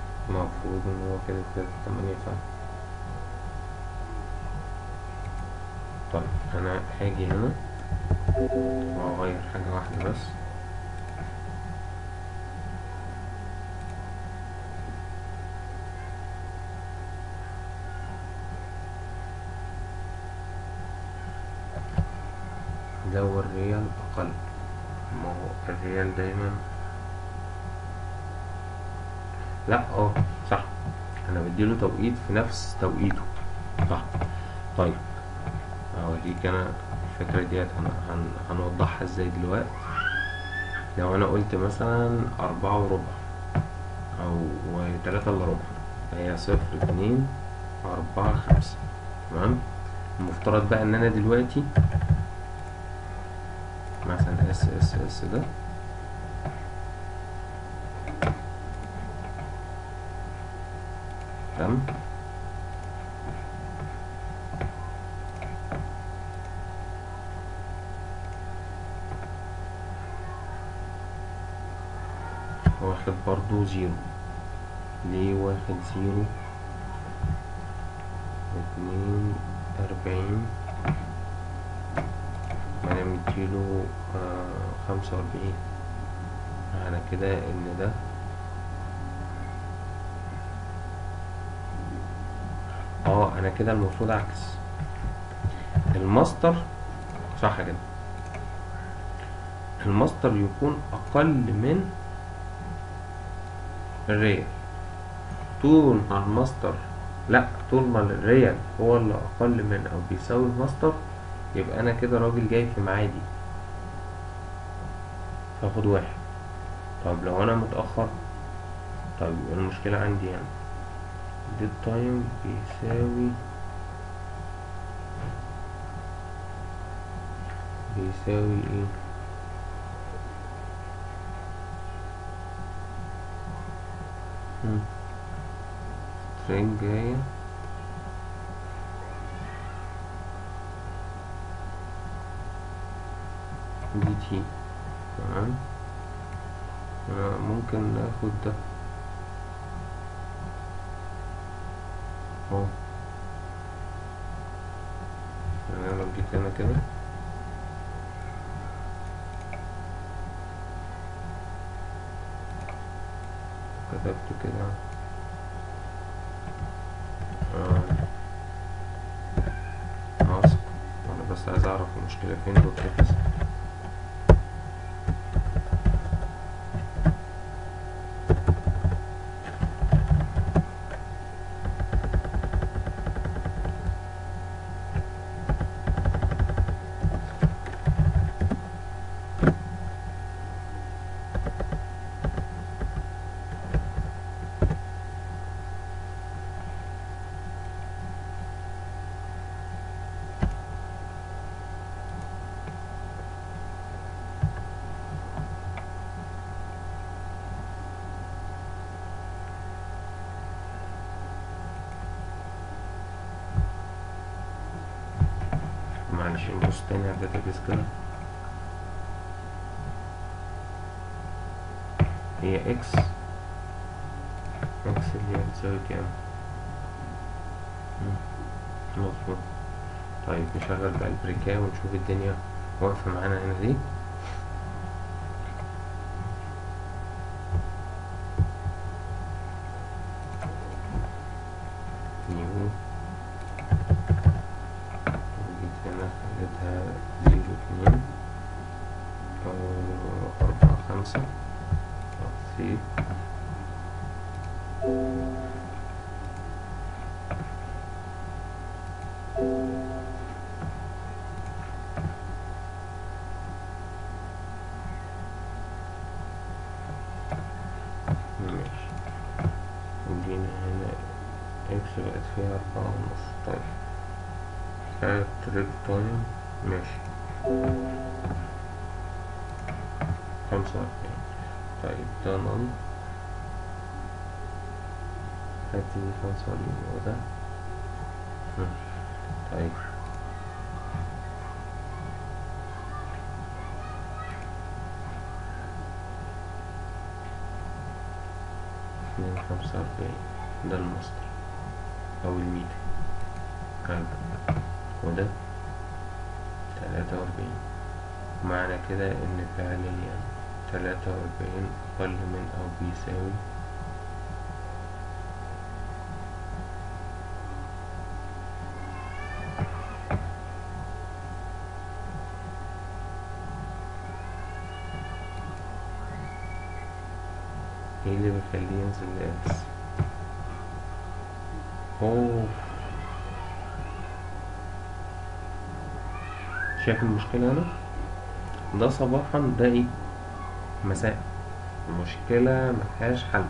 المفروض ان هو كده تلاتة تمانية فعلا. طيب انا هاجي هنا واغير حاجة واحدة بس. لو الريال اقل، ما هو الريال دايما، لا اه صح، انا بديله توقيت في نفس توقيته، صح. طيب اوريك انا الفكرة ديت هن... هن... هنوضحها ازاي دلوقتي. لو انا قلت مثلا اربعة وربع او تلاتة الا ربع، فهي صفر اتنين اربعة خمسة، تمام. المفترض بقى ان انا دلوقتي مثلا اس اس اس ده تمام، واخد برضو زيرو. ليه واخد زيرو؟ اتنين اربعين، ما انا مديله آه خمسة واربعين، معنى كده ان ده اه انا كده المفروض اعكس الماستر، صح كده. الماستر يكون اقل من الريال. طول ما الماستر، لا طول ما الريال هو اللي اقل من او بيساوي الماستر، يبقى انا كده راجل جاي في معادي، فاخد واحد. طب لو انا متأخر، طيب المشكلة عندي يعني ديد تايم بيساوي بيساوي ايه؟ مم. string جاية دي تي، تمام. آه، ممكن ناخد ده اهو. يعني انا لو جيت هنا كده كتبت كده آه. ماسك، انا بس عايز اعرف المشكلة فين بكتبس. معلش نبص تاني على الداتابيس كده. هي اكس اكس اللي هي بتساوي كام؟ مم، مظبوط. طيب نشغل بقى البريكا ونشوف الدنيا واقفة معانا هنا دي. نيو، جيت هنا خليتها زيرو اتنين أربعة خمسة سيب. ماشي، وجينا هنا اكس بقت فيها أربعة ونص. طيب كانت تريك تايم ماشي خمسة وأربعين. طيب ده نل، هاتي خمسة وأربعين وده. طيب اتنين خمسة وأربعين ده الماستر أو الميتا، هذا وده تلاتة وأربعين. معنى كده ان فعليا تلاتة وأربعين اقل من او بيساوي ايه اللي بيخليه ينزل لإكس؟ اوه، شايف المشكلة هنا؟ ده صباحا، ده ايه؟ مساء. المشكلة مفيهاش حل.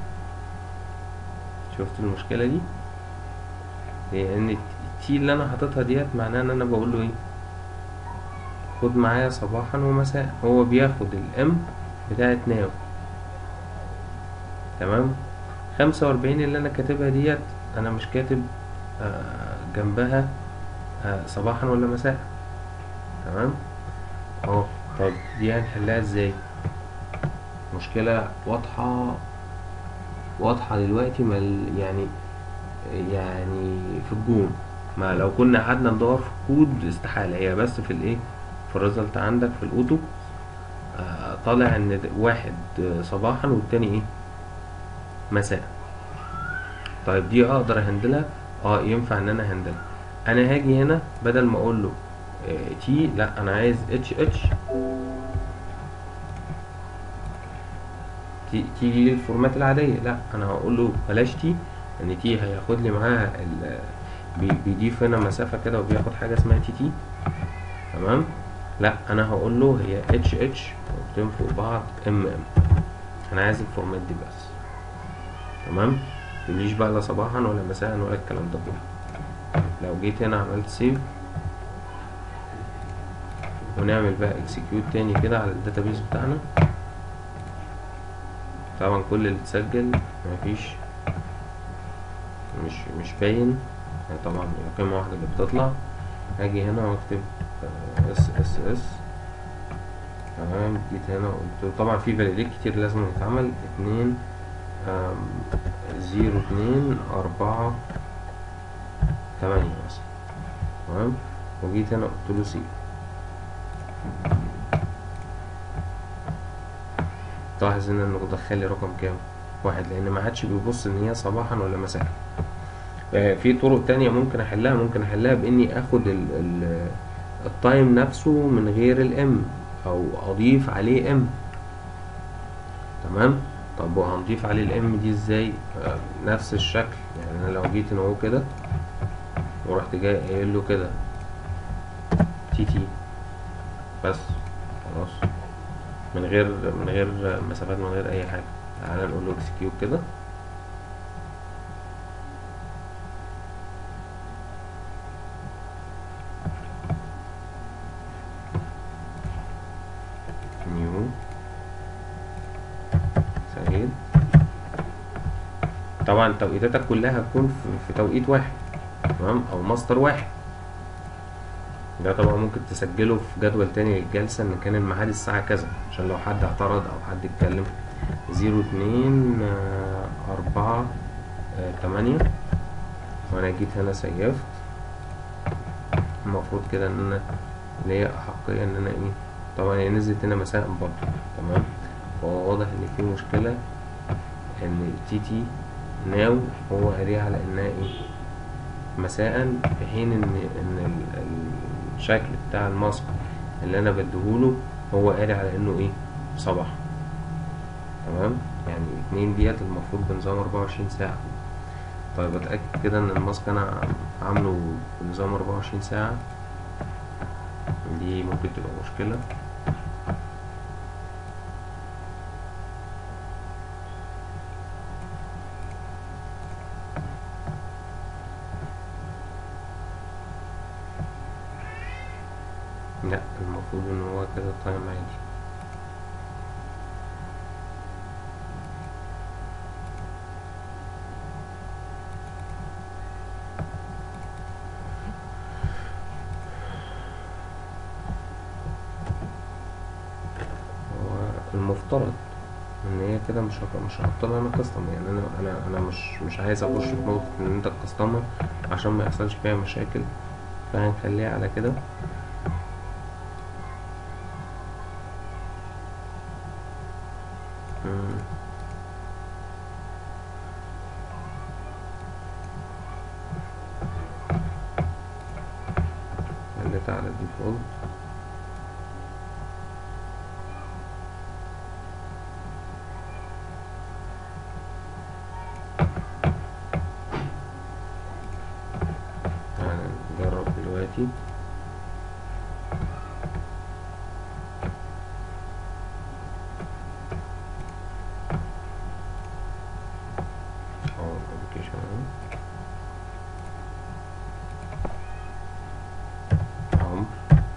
شفت المشكلة دي؟ لأن التي اللي أنا حاططها ديت معناها إن أنا بقوله ايه؟ خد معايا صباحا ومساء. هو بياخد الام بتاعت ناو، تمام. خمسة وأربعين اللي أنا كاتبها ديت أنا مش كاتب آه جنبها آه صباحا ولا مساء، تمام. اهو. طب دي هنحلها ازاي؟ مشكلة واضحة واضحة دلوقتي، مل يعني يعني في الجون. ما لو كنا قعدنا ندور في الكود استحالة. هي بس في الايه، في الريزلت عندك في الاوتو آه طالع ان واحد صباحا والتاني ايه، مساء. طيب دي اقدر اهندلها؟ اه ينفع ان انا اهندلها. انا هاجي هنا بدل ما اقول له آه تي، لا انا عايز اتش اتش تيجي لي الفورمات العادية. لا انا هقول له بلاش تي، ان تي هياخد لي معاها بيضيف هنا مسافة كده وبياخد حاجة اسمها تي تي، تمام. لا انا هقول له هي اتش اتش نقطتين فوق بعض ام ام. انا عايز الفورمات دي بس، تمام. متقوليش بقى لا صباحا ولا مساء ولا الكلام ده كله. لو جيت هنا عملت سيف ونعمل بقى اكسكيوت تاني كده على الداتابيس بتاعنا، طبعا كل اللي اتسجل مفيش، مش مش باين يعني، طبعا قيمة واحدة اللي بتطلع. هاجي هنا واكتب اس اس اس، تمام. جيت هنا قلت له طبعا في فاليديت كتير لازم يتعمل، اتنين زيرو اتنين اربعة تمانية مثلا، تمام. وجيت هنا قلت له سي. تلاحظ ان انه دخل لي رقم كام؟ واحد، لان ما عادش بيبص ان هي صباحا ولا مساء. في طرق تانية ممكن احلها. ممكن احلها باني اخد ال ال التايم نفسه من غير الام، او اضيف عليه ام، تمام. طب وهنضيف عليه الام دي ازاي؟ آه نفس الشكل. يعني انا لو جيت هنا اهو كده ورحت جاي قايل له كده تي تي بس، خلاص، من غير من غير مسافات، من غير اي حاجه. تعالى نقول له اكسكيوت كده. نيو سعيد. طبعا توقيتاتك كلها هتكون في, في توقيت واحد، تمام، او ماستر واحد. ده طبعا ممكن تسجله في جدول تاني للجلسة ان كان الميعاد الساعة كذا، عشان لو حد اعترض او حد اتكلم. زيرو اتنين اربعة تمانية، وانا جيت هنا سيفت. المفروض كده ان انا ليا احقية ان انا ايه، طبعا هي نزلت هنا مساء برضه، تمام. فهو واضح ان في مشكلة ان تي تي ناو هو قاريها على انها ايه، مساء، في حين ان ان الشكل بتاع الماسك اللي انا بديهوله هو قاري على انه ايه، صباح، تمام. يعني اتنين ديت المفروض بنظام اربعة وعشرين ساعة. طيب اتأكد كده ان الماسك انا عامله بنظام اربعة وعشرين ساعة، دي ممكن تبقى مشكلة. لا المفروض ان هو كده تايم عادي. هو المفترض ان هي كده مش هك... مش هحطلها انا كاستم. يعني انا انا انا مش مش عايز اخش في نقطة ان انت كاستمر عشان ما يحصلش فيها مشاكل، فهنخليها على كده. داتا على الديفولت. هنجرب دلوقتي. اه الابلكيشن اهو عمرو.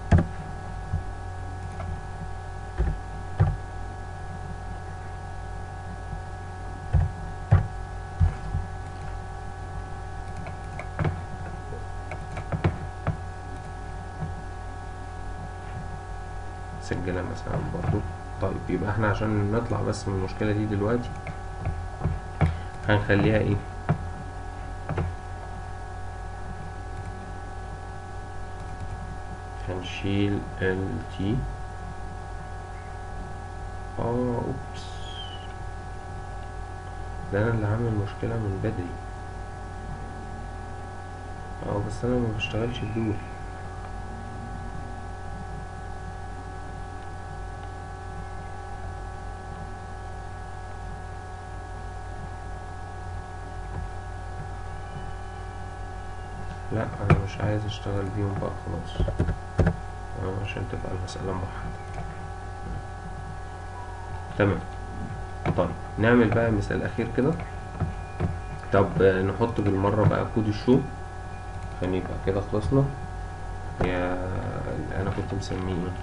سجلها مثلا برضو. طيب يبقى احنا عشان نطلع بس من المشكلة دي دلوقتي هنخليها ايه؟ هنشيل ال تي. اه اوبس، ده انا اللي عامل مشكلة من بدري. اه بس انا ما بشتغلش بدول. لا انا مش عايز اشتغل بيهم بقى خلاص، عشان تبقى المسألة موحدة. تمام. طيب نعمل بقى مثال اخير كده. طب نحط بالمرة بقى كود الشو عشان يبقى كده خلصنا. يا انا كنت مسميه ايه؟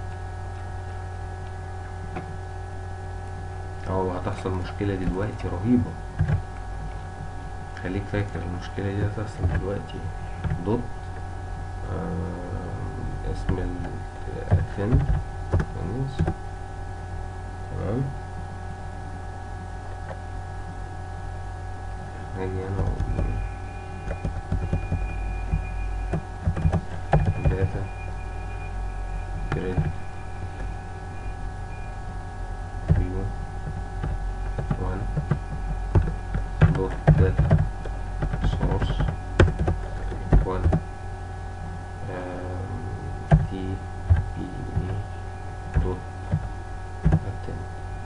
اه هتحصل مشكلة دلوقتي رهيبة، خليك فاكر المشكلة دي هتحصل دلوقتي. دوت آه اسم الثند. تمام. هاجي هنا اقول داتا جريد فيو وان دوت داتا سورس وان تي بي اي دوت اتند.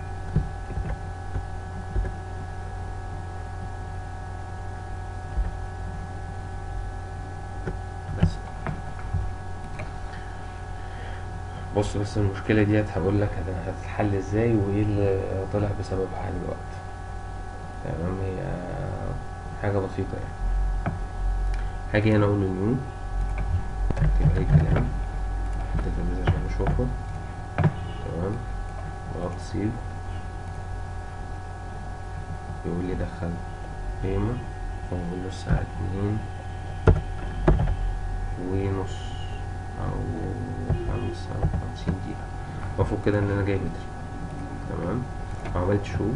بس بص، بس المشكلة دي هقول لك هتتحل ازاي وايه اللي طلع بسببها دلوقتي. تمام، هي حاجة بسيطة يعني. هاجي هنا اقول نيو، اكتب اي كلام الداتابيز عشان اشوفه. تمام، ضغط سيف، يقول لي دخل قيمة، واقول له الساعة اتنين ونص او خمسة وخمسين دقيقة. المفروض كده ان انا جاي بدري. تمام، عملت شو،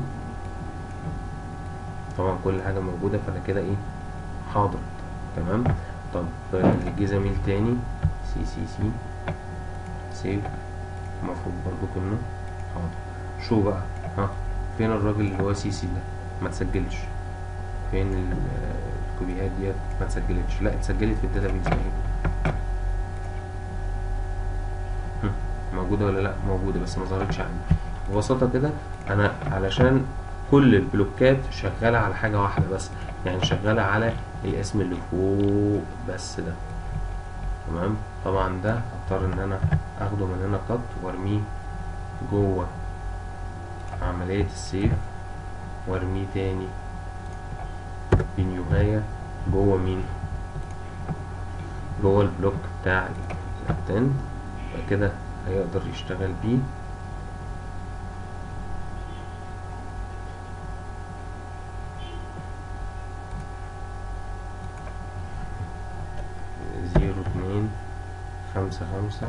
طبعا كل حاجة موجودة، فانا كده ايه حاضر. تمام. طب جه زميل تاني سي سي سي سيف، المفروض برضو كله حاضر. شو بقى، ها فين الراجل اللي هو سي سي ده؟ ما تسجلش. فين الكوبيات ديت؟ ما تسجلتش. لا اتسجلت في الداتابيز اهي. موجودة ولا لا؟ موجودة بس ما ظهرتش عندي. ببساطة كده انا علشان كل البلوكات شغالة على حاجة واحدة بس، يعني شغالة على الاسم اللي فوق بس ده. تمام. طبعا ده هضطر ان انا اخده من هنا قط وارميه جوه عملية السيف، وارميه تاني بنيوهاية جوه مين؟ جوه البلوك بتاع التن. كده هيقدر يشتغل بيه. زيرو اتنين خمسة خمسة،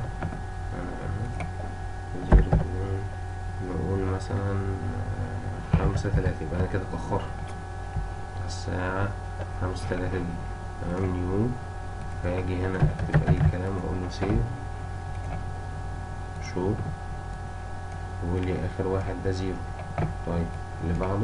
زيرو اتنين نقول مثلا خمسة تلاتة، يبقى انا كده اتأخرت الساعة خمسة تلاتة دي. تمام. نيو، هاجي هنا اكتب اي كلام واقول له سيف شو، ويقول لي اخر واحد ده زيرو. طيب اللي بعده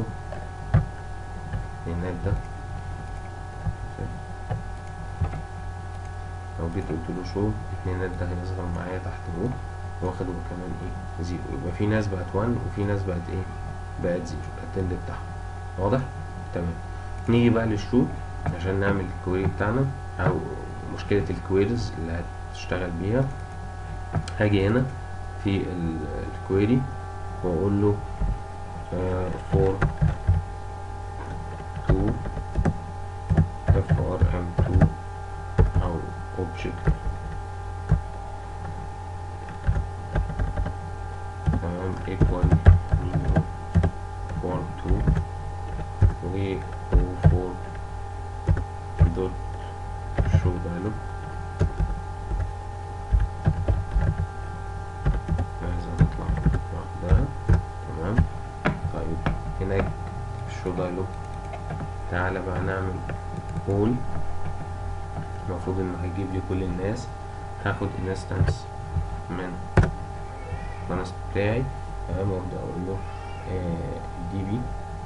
هناك ده لو جيت قلت له شو اتنين ده هيظهر معايا تحت اهو، واخد هو كمان ايه زيرو. يبقى في ناس بقت وان وفي ناس بقت ايه بقت زيرو التند بتاعهم. واضح؟ تمام. نيجي بقى للشو عشان نعمل الكويري بتاعنا او مشكلة الكويريز اللي هتشتغل بيها. هاجي هنا في الكويري واقول له فور تو اف ار ام تو او اوبجكت تمام equal new فور تو و فور دوت شو dialog. عايز نطلع لوحدها. تمام. طيب هناك الشو dialog تعالى بقى نعمل all. المفروض انه هيجيب لي كل الناس. هاخد انستنس من الكلاس بتاعي. تمام. وابدا اقول له دي بي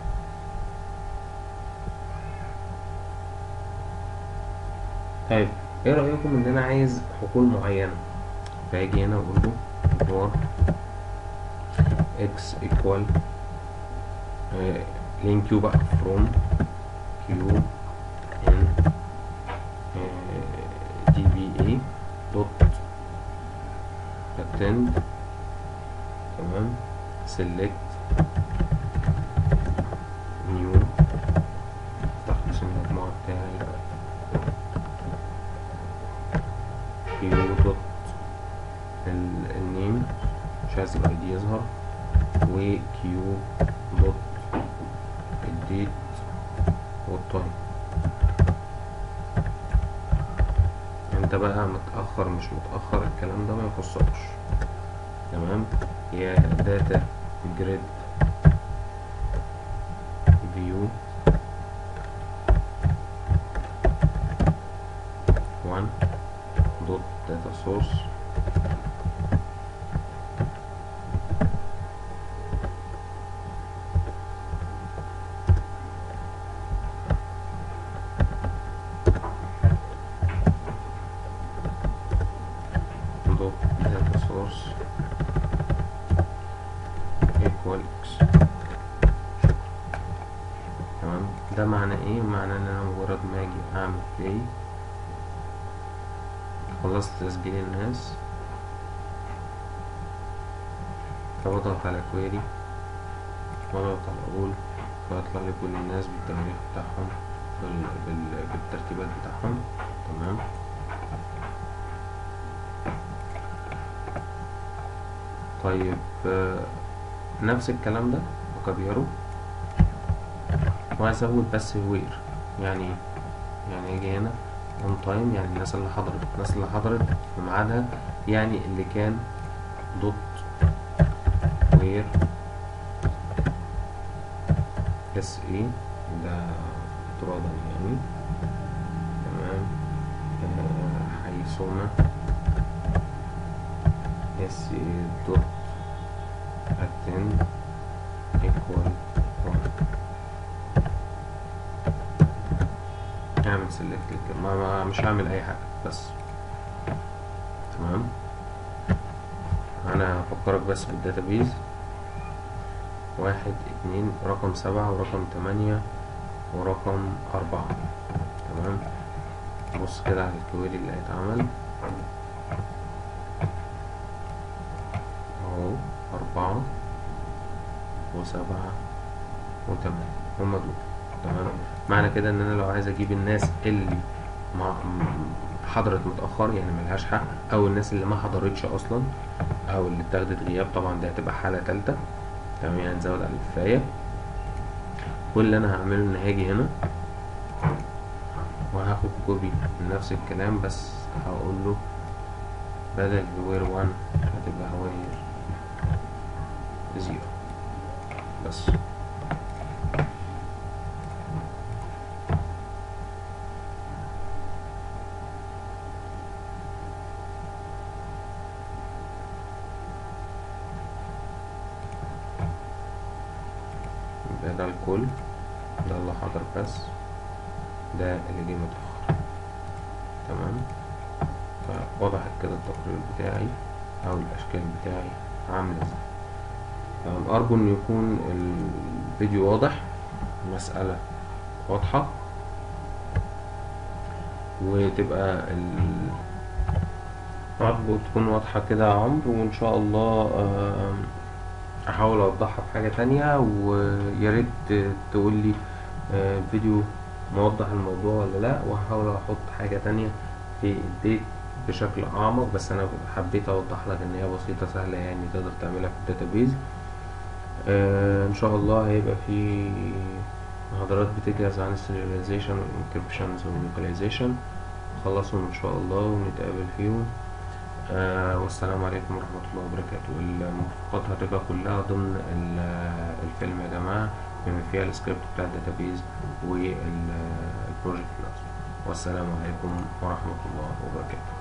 طيب ايه رأيكم ان انا عايز حقول معينة؟ فاجي هنا اقول له var x equal لين q بقى from q in dba dot attend. تمام. select new تحت اسم المجموعة بتاعي q dot النيم مش عايز الاي دي يظهر، و q dot الديت والتايم. انت بقى متأخر مش متأخر الكلام ده ما يخصكش. تمام. يا داتا جريد فيو وان دوت داتا سورس دوت داتا سورس equal x. تمام. ده معنى ايه؟ معنى ان انا مجرد ما اجي اعمل بلاي خلصت تسجيل الناس، فبضغط على كويري واضغط على اول، فيطلع لي كل الناس بالتاريخ بتاعهم بال... بال... بالترتيبات بتاعهم. تمام. طيب نفس الكلام ده بكبره وهزود بس وير. يعني يعني اجي هنا اون تايم يعني الناس اللي حضرت الناس اللي حضرت في ميعادها، يعني اللي كان دوت وير اس اي ده افتراضا يعني. تمام. آه حيثما اس اي دوت attend equal one. اعمل select ما, ما مش هعمل اي حاجة بس. تمام. انا هفكرك بس بالداتابيز واحد اتنين رقم سبعة ورقم تمانية ورقم أربعة. تمام. بص كده على الكويري اللي هيتعمل اهو أربعة وسبعة وتمانية هما دول. تمام. معنى كده ان انا لو عايز اجيب الناس اللي ما حضرت متأخر يعني ملهاش حق، او الناس اللي ما حضرتش اصلا، او اللي اتاخدت غياب، طبعا دي هتبقى حالة تالتة. تمام. يعني نزود على الكفاية. كل اللي انا هعمله ان هاجي هنا وهاخد كوبي من نفس الكلام، بس هقول له بدل وير وان هتبقى وير زيرو بس. يبقى ده الكل، ده اللي حضر بس، ده اللي جه متأخر. تمام. فوضحت كده التقرير بتاعي او الاشكال بتاعي عامله ازاي. تمام، ارجو ان يكون الفيديو واضح، المسألة واضحة، وتبقى ال... أرجو تكون واضحة كده يا عمرو، وإن شاء الله آم، أحاول أوضحها بحاجة تانية، وياريت تقولي آه، الفيديو موضح الموضوع ولا لأ، وهحاول أحط حاجة تانية في الديت بشكل أعمق. بس أنا حبيت أوضح لك إن هي بسيطة سهلة، يعني تقدر تعملها في الداتابيز. آه، إن شاء الله هيبقى في محاضرات بتجهز عن السيرياليزيشن والانكريبشنز واللوكاليزيشن، نخلصهم إن شاء الله ونتقابل فيهم. آه والسلام عليكم ورحمة الله وبركاته. المرفقات هتبقى كلها ضمن ال- الفيلم يا جماعة، بما فيها السكريبت بتاع الداتابيز والبروجكت نفسه. والسلام عليكم ورحمة الله وبركاته.